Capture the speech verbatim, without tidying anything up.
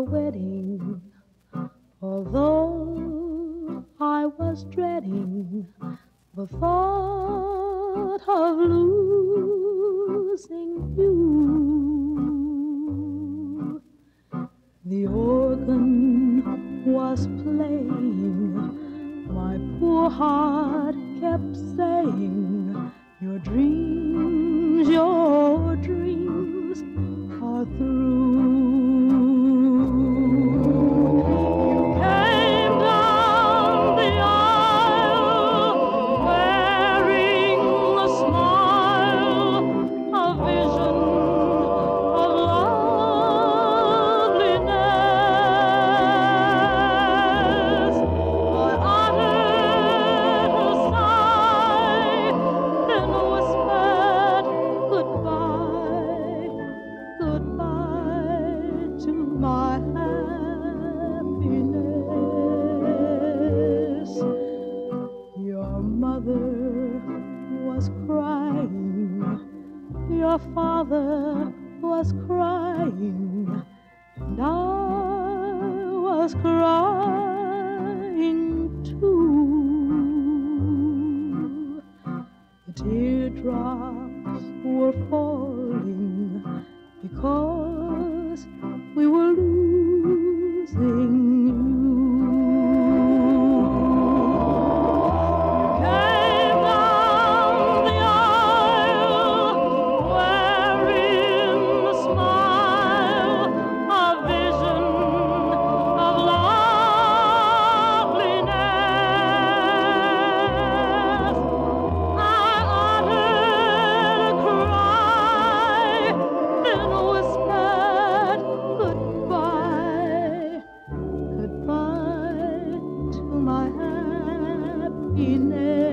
wedding, although I was dreading the thought of losing you. The organ was playing, my poor heart kept saying, your dreams, your dreams are through. You came down the aisle wearing a smile, a vision of loveliness. I uttered a sigh, then whispered goodbye, goodbye to my happiness. Your mother was crying, your father was crying, and I was crying too. The teardrops were falling because we were losing you. You came down the aisle wearing a smile, a vision of loveliness. I uttered a cry, then whispered goodbye, goodbye to my happiness.